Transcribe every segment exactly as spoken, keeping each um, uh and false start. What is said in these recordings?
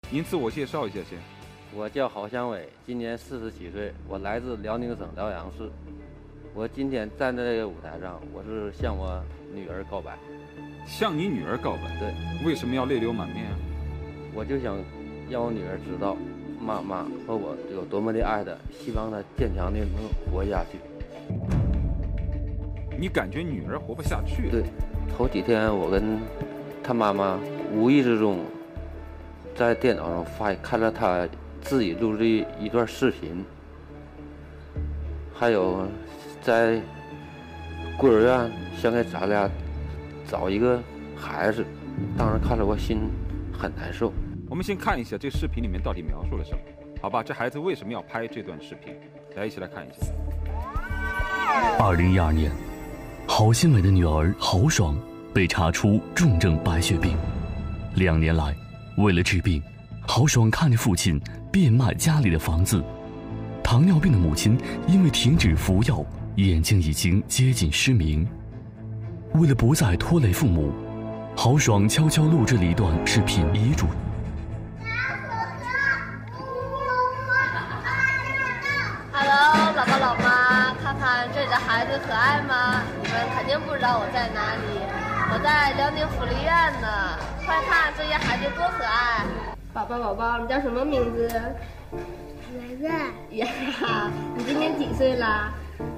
您自我介绍一下先。 我叫郝向伟，今年四十七岁，我来自辽宁省辽阳市。我今天站在这个舞台上，我是向我女儿告白。 向你女儿告白？ 对。 为什么要泪流满面啊？ 我就想让我女儿知道，妈妈和我有多么的爱她，希望她坚强的能活下去。 你感觉女儿活不下去？ 对。头几天我跟她妈妈无意之中在电脑上发看了她自己录的一段视频，还有在孤儿院想给咱俩找一个孩子，当时看了我心很难受。 我们先看一下这视频里面到底描述了什么，好吧？这孩子为什么要拍这段视频？来，一起来看一下。 二零一二年，郝新伟的女儿郝爽被查出重症白血病。两年来，为了治病，郝爽看着父亲变卖家里的房子。糖尿病的母亲因为停止服药，眼睛已经接近失明。为了不再拖累父母，郝爽悄悄录制了一段视频遗嘱。 Hello， 老爸老妈，看看这里的孩子可爱吗？你们肯定不知道我在哪里，我在辽宁福利院呢。快看这些孩子多可爱！宝宝宝宝，你叫什么名字？ 圆圆呀，你今年几岁了？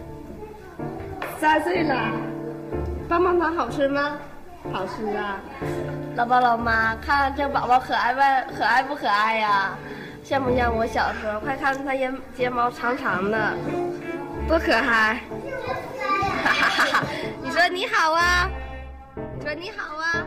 三岁了。棒棒糖好吃吗？好吃啊！老爸老妈，看这宝宝可爱不可爱不可爱呀？像不像我小时候？快看他睫睫毛长长的，多可爱！哈哈哈！你说你好啊？你说你好啊？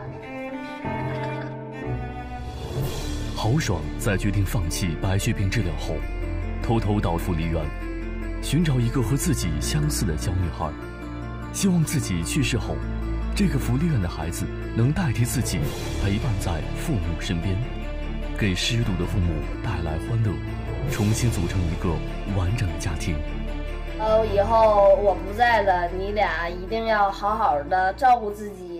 郝爽在决定放弃白血病治疗后，偷偷到福利院寻找一个和自己相似的小女孩，希望自己去世后，这个福利院的孩子能代替自己陪伴在父母身边，给失独的父母带来欢乐，重新组成一个完整的家庭。 哦，以后我不在了，你俩一定要好好的照顾自己。